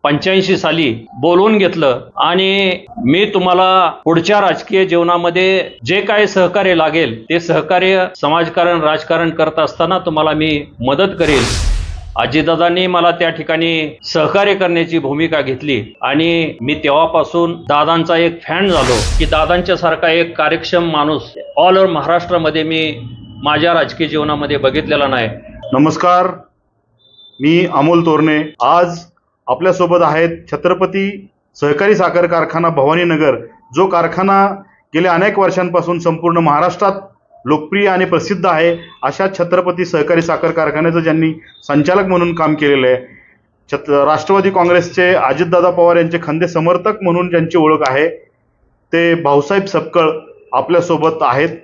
85 साली बोलवून घेतलं आणि मी तुम्हाला पुढच्या राजकीय जीवनामध्ये जे काही सहकार्य लागेल ते सहकार्य समाजकारण राजकारण करत असताना तुम्हाला मी मदत करेल। अजितदादांनी मला त्या ठिकाणी सहकार्य करण्याची भूमिका घेतली आणि मी तेव्हापासून दादांचा एक फॅन झालो की दादांच्या सारखा एक कार्यक्षम माणूस ऑल ओव्हर महाराष्ट्रामध्ये मी माझ्या राजकीय जीवनामध्ये बघितलेला नाही। नमस्कार, मी अमोल तोरणे। आज आपल्यासोबत आहेत छत्रपती सहकारी साखर कारखाना भवानीनगर, जो कारखाना गेल्या अनेक वर्षांपासून संपूर्ण महाराष्ट्रात लोकप्रिय आणि प्रसिद्ध आहे। अशा छत्रपती सहकारी साखर कारखान्याचं ज्यांनी संचालक म्हणून काम केलेलं आहे, राष्ट्रवादी काँग्रेसचे अजितदादा पवार यांचे खंदे समर्थक म्हणून ज्यांची ओळख आहे, ते भाऊसाहेब सपकाळ आपल्यासोबत आहेत।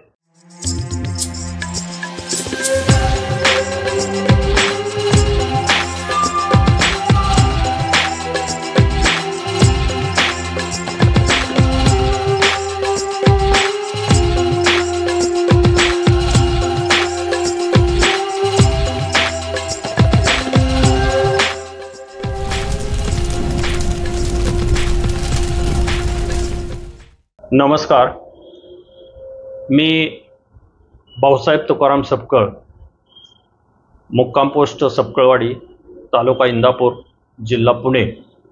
नमस्कार, मी भाऊसाहेब तुकाराम सपकाळ, मुक्काम पोस्ट सपकाळवाडी, तालुका इंदापूर, जिल्हा पुणे।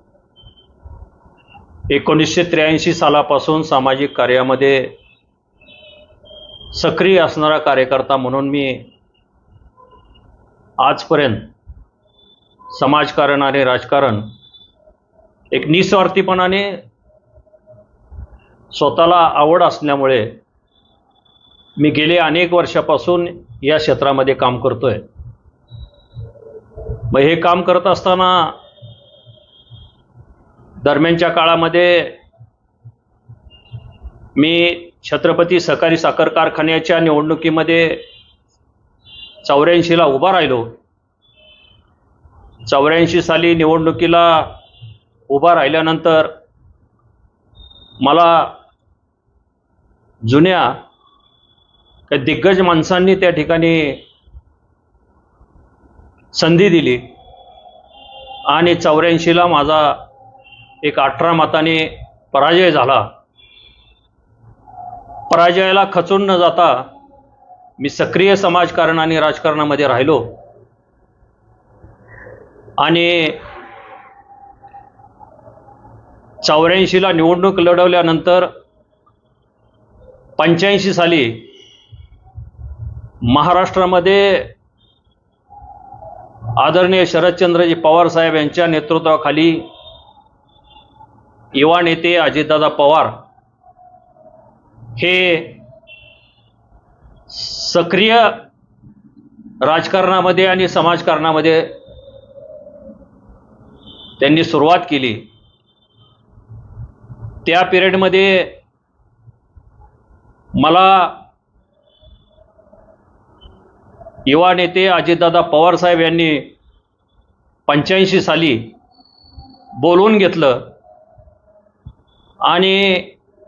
1983 सालापासून सामाजिक कार्यामध्ये सक्रिय असणारा कार्यकर्ता म्हणून मी आजपर्यंत समाजकारण आणि राजकारण एक निस्वार्थीपणाने स्वतःला आवड असल्यामुळे मी गेले अनेक वर्षापासून या क्षेत्रामध्ये काम करतोय। मग हे काम करत असताना दरम्यानच्या काळामध्ये मी छत्रपती सहकारी साखर कारखान्याच्या निवडणुकीमध्ये 84 ला उभा राहिलो। 84 साली निवडणुकीला उभा राहिल्यानंतर मला जुन्या काही दिग्गज माणसांनी त्या ठिकाणी संधी दिली आणि 84 ला माझा एक 18 मताने पराजय झाला। पराजयाला खचून न जाता मी सक्रिय समाजकारण आणि राजकारणामध्ये राहिलो आणि 84 ला निवडणूक लढवल्यानंतर 85 साली महाराष्ट्रामध्ये आदरणीय शरदचंद्रजी पवार साहेब यांच्या नेतृत्वाखाली युवा नेते अजितदादा पवार हे सक्रिय राजकारणामध्ये आणि समाजकारणामध्ये त्यांनी सुरुवात केली। त्या पिरियडमध्ये मला युवा नेते अजितदादा पवार साहेब यांनी 85 साली बोलवून घेतलं आणि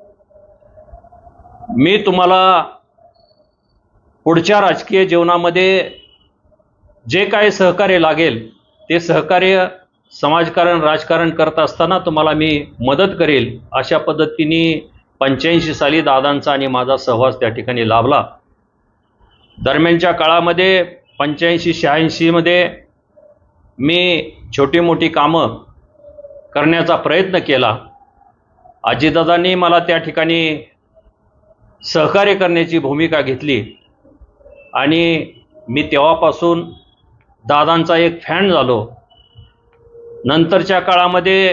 मी तुम्हाला पुढच्या राजकीय जीवनामध्ये जे काही सहकार्य लागेल ते सहकार्य समाजकारण राजकारण करत असताना तुम्हाला मी मदत करेल, अशा पद्धतीने 85 साली दादांचा आणि माझा सहवास त्या ठिकाणी लाभला। दरम्यानच्या काळामध्ये 85-86 मध्ये मी छोटी मोठी कामं करण्याचा प्रयत्न केला। अजितदादांनी मला त्या ठिकाणी सहकार्य करण्याची भूमिका घेतली आणि मी तेव्हापासून दादांचा एक फॅन झालो। नंतरच्या काळामध्ये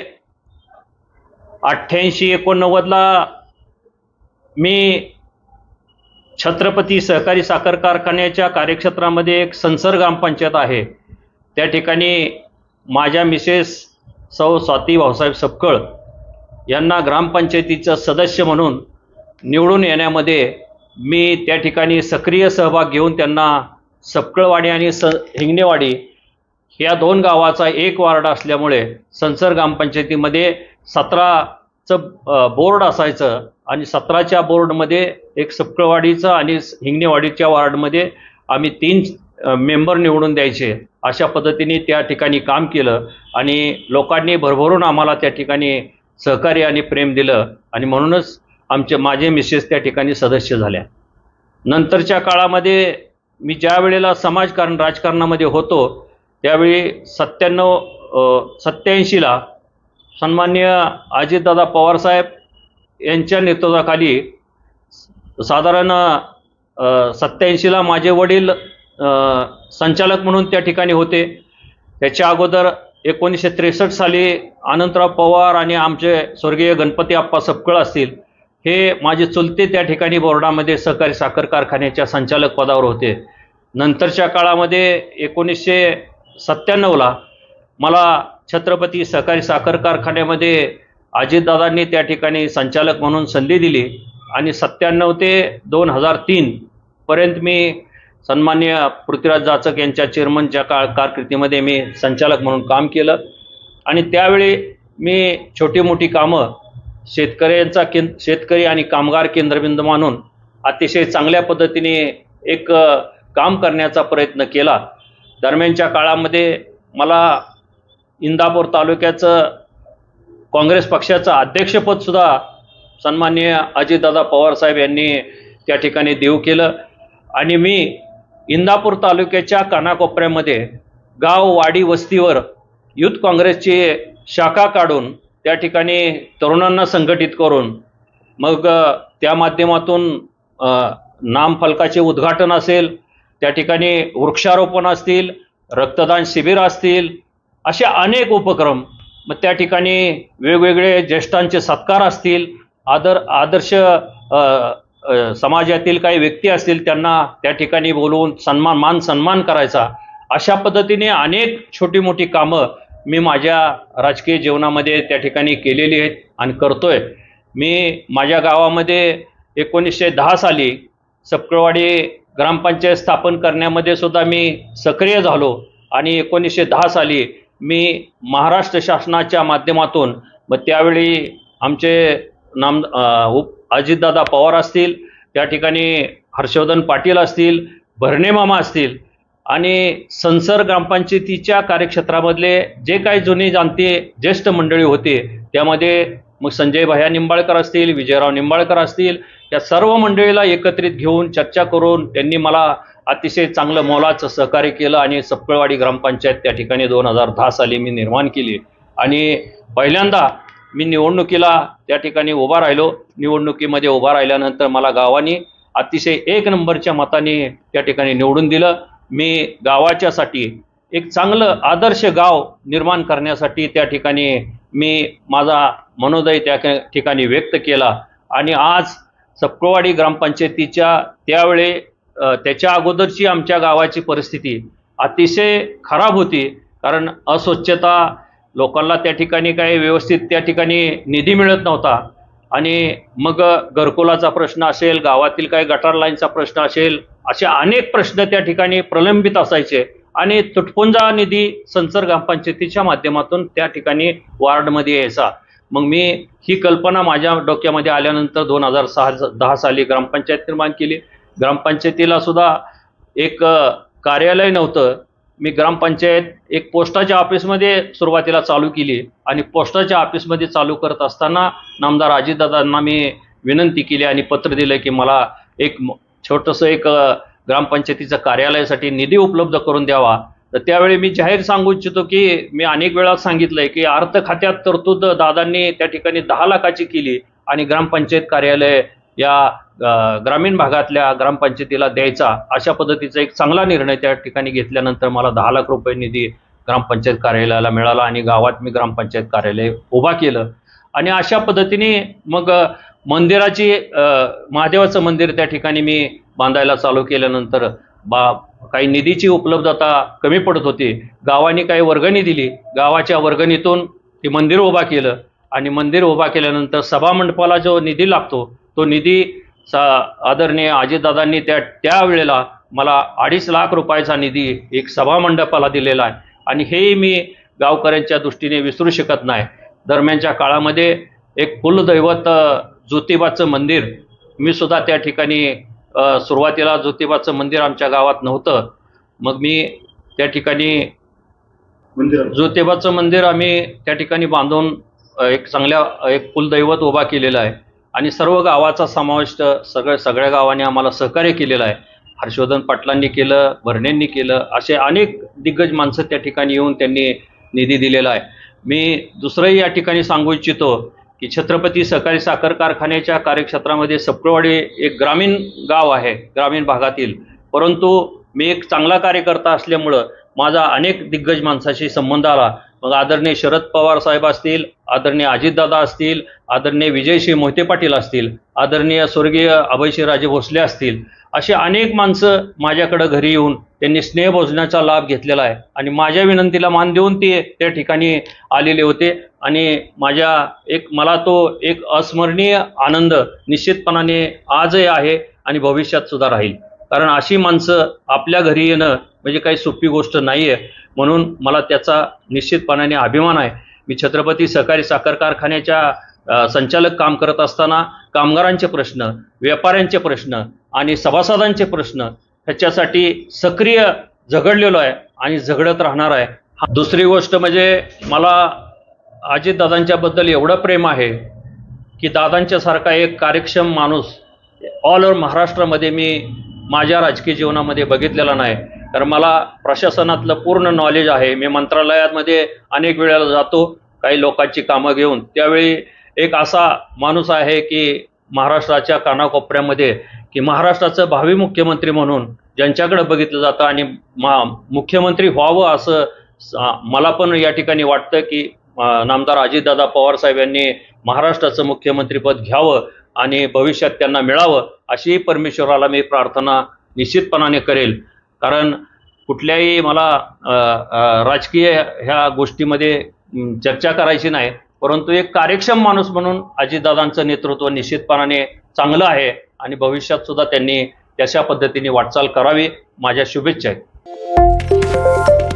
88-89 ला मी छत्रपती सहकारी साखर कारखान्याच्या कार्यक्षेत्रामध्ये एक संसर ग्रामपंचायत आहे, त्या ठिकाणी माझ्या मिसेस सौ स्वाती भाऊसाहेब सपकाळ यांना ग्रामपंचायतीचं सदस्य म्हणून निवडून येण्यामध्ये मी त्या ठिकाणी सक्रिय सहभाग घेऊन त्यांना सपकाळवाडी आणि हिंगणेवाडी या 2 गावाचा एक वार्ड असल्यामुळे संसर ग्रामपंचायतीमध्ये 17चं बोर्ड असायचं आणि 17च्या बोर्डमध्ये एक सपकाळवाडीचं आणि हिंगणेवाडीच्या वार्डमध्ये आम्ही 3 मेंबर निवडून द्यायचे। अशा पद्धतीने त्या ठिकाणी काम केलं आणि लोकांनी भरभरून आम्हाला त्या ठिकाणी सहकार्य आणि प्रेम दिलं आणि म्हणूनच माझे मिसेस त्या ठिकाणी सदस्य झाल्या. नंतरच्या काळामध्ये मी ज्या वेळेला राजकारणामध्ये होतो त्यावेळी 87ला सन्माननीय अजितदादा पवारसाहेब यांच्या नेतृत्वाखाली साधारण 87ला माझे वडील संचालक म्हणून त्या ठिकाणी होते. त्याच्या अगोदर 1963 साली अनंतराव पवार आणि आमचे स्वर्गीय गणपती आप्पा सपकाळ असतील हे माझे चुलते त्या ठिकाणी बोर्डामध्ये सहकारी साखर कारखान्याच्या संचालक पदावर होते. नंतरच्या काळामध्ये 1997ला मला छत्रपती सहकारी साखर कारखान्यामध्ये अजितदादांनी त्या ठिकाणी संचालक म्हणून संधी दिली आणि 97 ते 2003 पर्यंत मी सन्माननीय पृथ्वीराज जाचक यांच्या चेअरमनच्या कारकिर्दीमध्ये मी संचालक म्हणून काम केलं आणि त्यावेळी मी छोटी मोठी कामं शेतकरी आणि कामगार केंद्रबिंदू मानून अतिशय चांगल्या पद्धतीने एक काम करण्याचा प्रयत्न केला. दरम्यानच्या काळामध्ये मला इंदापूर तालुक्याचं काँग्रेस पक्षाचं अध्यक्षपदसुद्धा सन्माननीय अजितदादा पवारसाहेब यांनी त्या ठिकाणी देऊ केलं आणि मी इंदापूर तालुक्याच्या कानाकोपऱ्यामध्ये गाव वाडी वस्तीवर युथ काँग्रेसची शाखा काढून त्या ठिकाणी तरुणांना संघटित करून मग त्या माध्यमातून नामफलकाचे उद्घाटन असेल, त्या ठिकाणी वृक्षारोपण असतील, रक्तदान शिबिर असतील, असे अनेक उपक्रम, मग त्या ठिकाणी वेगवेगळे ज्येष्ठांचे सत्कार असतील, आदर्श समाजातील काही व्यक्ती असतील त्यांना त्या ठिकाणी बोलवून मान सन्मान करायचा. अशा पद्धतीने अनेक छोटी मोठी कामं मी माझ्या राजकीय जीवनामध्ये त्या ठिकाणी केलेली आहेत आणि करतोय. मी माझ्या गावामध्ये 1910 साली सपकाळवाडी ग्रामपंचायत स्थापन करण्यामध्ये सुद्धा मी सक्रिय झालो आणि 1910 साली मी महाराष्ट्र शासनाच्या माध्यमातून मग त्यावेळी आमचे अजितदादा पवार असतील, त्या ठिकाणी हर्षवर्धन पाटील असतील, भरणे मामा असतील आणि संसर ग्रामपंचायतीच्या कार्यक्षेत्रामधले जे काही जुने जाणते ज्येष्ठ मंडळी होते त्यामध्ये मग संजय भैया निंबाळकर असतील, विजयराव निंबाळकर असतील, या सर्व मंडळीला एकत्रित घेऊन चर्चा करून त्यांनी मला अतिशय चांगलं मोलाचं सहकार्य केलं आणि सपकाळवाडी ग्रामपंचायत त्या ठिकाणी 2010 साली मी निर्माण केली आणि पहिल्यांदा मी निवडणुकीला त्या ठिकाणी उभा राहिलो. निवडणुकीमध्ये उभा राहिल्यानंतर मला गावाने अतिशय 1 नंबरच्या मताने त्या ठिकाणी निवडून दिलं. मी गावाच्यासाठी एक चांगलं आदर्श गाव निर्माण करण्यासाठी त्या ठिकाणी मी माझा मनोदय त्या ठिकाणी व्यक्त केला आणि आज सपकाळवाडी ग्रामपंचायतीच्या त्यावेळी त्याच्या अगोदरची आमच्या गावाची परिस्थिती अतिशय खराब होती, कारण अस्वच्छता, लोकांना त्या ठिकाणी काही व्यवस्थित त्या ठिकाणी निधी मिळत नव्हता आणि मग घरकुलाचा प्रश्न असेल, गावातील काही गटार लाईनचा प्रश्न असेल, असे अनेक प्रश्न त्या ठिकाणी प्रलंबित असायचे आणि तुटपुंजा निधी संसर ग्रामपंचायतीच्या माध्यमातून त्या ठिकाणी वॉर्डमध्ये यायचा. मग मी ही कल्पना माझ्या डोक्यामध्ये आल्यानंतर 2010 साली ग्रामपंचायत निर्माण केली. ग्रामपंचायतीला सुद्धा एक कार्यालय नव्हतं. मी ग्रामपंचायत एक पोस्टाच्या ऑफिसमध्ये सुरुवातीला चालू केली आणि पोस्टाच्या ऑफिसमध्ये चालू करत असताना नामदार अजितदादांना मी विनंती केली आणि पत्र दिलं की मला एक छोटंसं एक ग्रामपंचायतीचं कार्यालयासाठी निधी उपलब्ध करून द्यावा. तर त्यावेळी मी जाहीर सांगू इच्छितो की मी अनेक वेळा सांगितलंय की अर्थ खात्यात तरतूद दादांनी त्या ठिकाणी 10 लाखाची केली आणि ग्रामपंचायत कार्यालय या ग्रामीण भागातल्या ग्रामपंचायतीला द्यायचा, अशा पद्धतीचा एक चांगला निर्णय त्या ठिकाणी घेतल्यानंतर मला 10 लाख रुपये निधी ग्रामपंचायत कार्यालयाला मिळाला आणि गावात मी ग्रामपंचायत कार्यालय उभा केलं आणि अशा पद्धतीने मग मंदिराची महादेवाचं मंदिर त्या ठिकाणी मी बांधायला चालू केल्यानंतर काही निधीची उपलब्धता कमी पडत होती. गावाने काही वर्गणी दिली, गावाच्या वर्गणीतून ते मंदिर उभा केलं आणि मंदिर उभा केल्यानंतर सभामंडपाला जो निधी लागतो तो निधी आदरणीय अजितदादांनी त्यावेळेला मला 2.5 लाख रुपयाचा निधी एक सभामंडपाला दिलेला आहे आणि हेही मी गावकऱ्यांच्या दृष्टीने विसरू शकत नाही. दरम्यानच्या काळामध्ये एक कुलदैवत ज्योतिबाचं मंदिर मी सुद्धा त्या ठिकाणी सुरुवातीला ज्योतिबाचं मंदिर आमच्या गावात नव्हतं. मग मी त्या ठिकाणी ज्योतिबाचं मंदिर आम्ही त्या ठिकाणी बांधून एक कुलदैवत उभा केलेला आहे आणि सर्व गावाचा समावेश सगळ्या गावांनी आम्हाला सहकार्य केलेलं आहे. हर्षवर्धन पाटलांनी केलं, भरणेंनी केलं, असे अनेक दिग्गज माणसं त्या ठिकाणी येऊन त्यांनी निधी दिलेला आहे. मी दुसरंही या ठिकाणी सांगू इच्छितो की छत्रपती सहकारी साखर कारखान्याच्या कार्यक्षेत्रामध्ये सपकळवाडी एक ग्रामीण गाव आहे, ग्रामीण भागातील, परंतु मी एक चांगला कार्यकर्ता असल्यामुळं माझा अनेक दिग्गज माणसाशी संबंध आला. मग आदरणीय शरद पवार साहेब असतील, आदरणीय अजितदादा असतील, आदरणीय विजयसिंह मोहिते पाटील असतील, आदरणीय स्वर्गीय अभयसिंहराजे भोसले असतील, असे अनेक माणसं माझ्याकडे घरी येऊन त्यांनी स्नेहभोजनाचा लाभ घेतलेला आहे आणि माझ्या विनंतीला मान देऊन ते त्या ठिकाणी आलेले होते आणि मला तो एक अस्मरणीय आनंद निश्चितपणाने आजही आहे आणि भविष्यात सुद्धा राहील. कारण अशी माणसं आपल्या घरी येणं म्हणजे काही सोपी गोष्ट नाही आहे, म्हणून मला त्याचा निश्चितपणाने अभिमान आहे. मी छत्रपती सहकारी साखर कारखान्याच्या संचालक काम करत असताना कामगारांचे प्रश्न, व्यापाऱ्यांचे प्रश्न आणि सभासदांचे प्रश्न ह्याच्यासाठी सक्रिय झगडलेलो आहे आणि झगडत राहणार आहे. दुसरी गोष्ट म्हणजे मला अजितदादांच्याबद्दल एवढं प्रेम आहे की दादांच्यासारखा एक कार्यक्षम माणूस ऑल ओव्हर महाराष्ट्रामध्ये मी माझ्या राजकीय जीवनामध्ये बघितलेला नाही. कारण मला प्रशासनातलं पूर्ण नॉलेज आहे. मी मंत्रालयामध्ये अनेक वेळेला जातो काही लोकांची कामं घेऊन, त्यावेळी एक असा माणूस आहे की महाराष्ट्राच्या कानाकोपऱ्यामध्ये की महाराष्ट्राचं भावी मुख्यमंत्री म्हणून ज्यांच्याकडे बघितलं जातं आणि मुख्यमंत्री व्हावं असं मला पण या ठिकाणी वाटतं की नामदार अजितदादा पवार साहेब यांनी महाराष्ट्राचं मुख्यमंत्रीपद घ्यावं आणि भविष्यात त्यांना मिळावं अशी परमेश्वराला मी प्रार्थना निश्चितपणाने करेल. कारण कुठल्याही मला राजकीय ह्या गोष्टीमध्ये चर्चा करायची नाही, परंतु एक कार्यक्षम माणूस म्हणून अजितदादांचं नेतृत्व निश्चितपणाने चांगलं आहे आणि भविष्यात सुद्धा त्यांनी तशा पद्धतीने वाटचाल करावी. माझ्या शुभेच्छा आहेत.